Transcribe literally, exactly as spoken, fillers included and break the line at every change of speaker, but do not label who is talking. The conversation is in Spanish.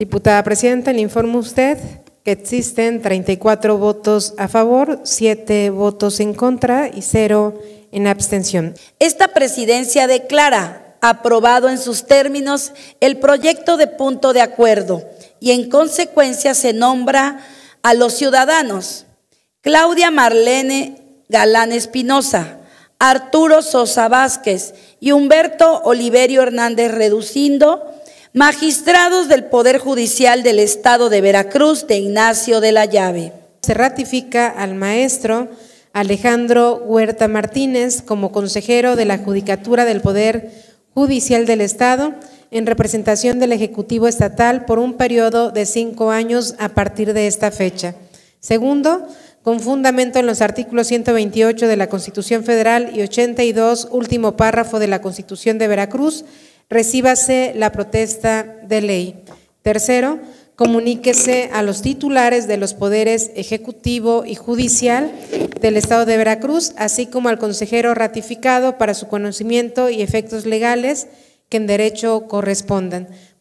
Diputada Presidenta, le informo a usted que existen treinta y cuatro votos a favor, siete votos en contra y cero en abstención.
Esta presidencia declara aprobado en sus términos el proyecto de punto de acuerdo y en consecuencia se nombra a los ciudadanos Claudia Marlene Galán Espinosa, Arturo Sosa Vázquez y Humberto Oliverio Hernández Reducindo, magistrados del Poder Judicial del Estado de Veracruz de Ignacio de la Llave.
Se ratifica al maestro Alejandro Huerta Martínez como consejero de la Judicatura del Poder Judicial del Estado en representación del Ejecutivo Estatal por un periodo de cinco años a partir de esta fecha. Segundo, con fundamento en los artículos ciento veintiocho de la Constitución Federal y ochenta y dos, último párrafo de la Constitución de Veracruz, recíbase la protesta de ley. Tercero, comuníquese a los titulares de los poderes ejecutivo y judicial del Estado de Veracruz, así como al consejero ratificado para su conocimiento y efectos legales que en derecho correspondan.